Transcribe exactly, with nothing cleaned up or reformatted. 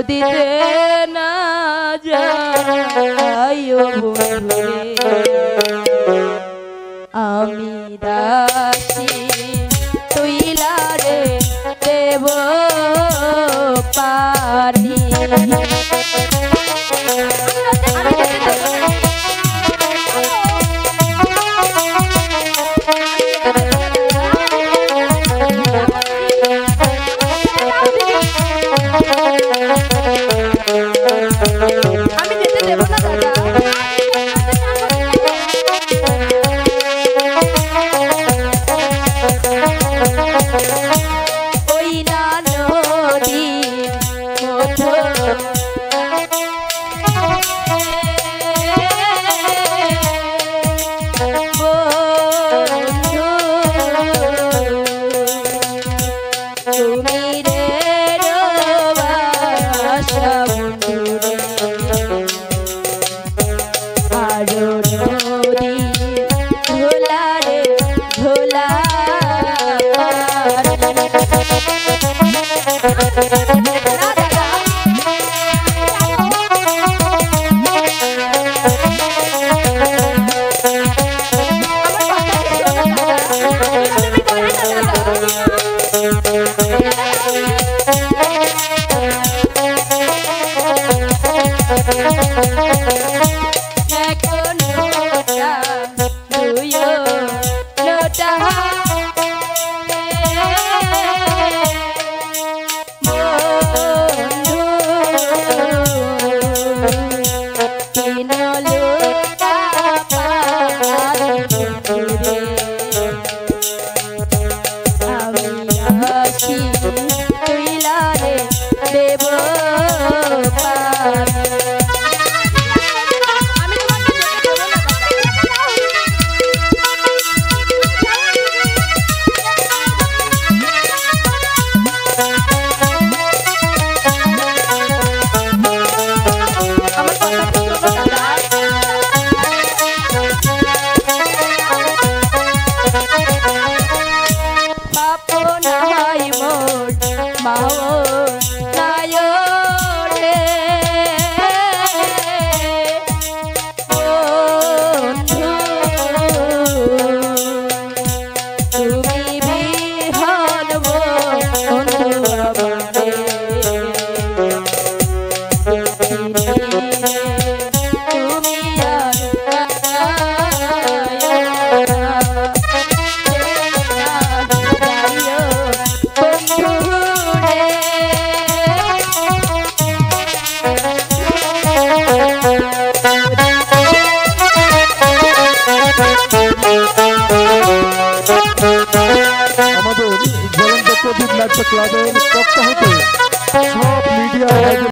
দিতে না যাইও বন্ধুরে আমি দাসী তুইলা রে দেব পানি আমি যেতে দেব না দাদা ওই না নদী তুমি রে রবাসা বন্ধুরে আরো নদী ভোলা রে ভোলা এখন লোটা দুয়ো লোটা বন্ধু তিন লোটা পানি বন্ধুরে আমি আসি তুইলা রে দেব পানি ক্লাবের পক্ষ হতে সব মিডিয়া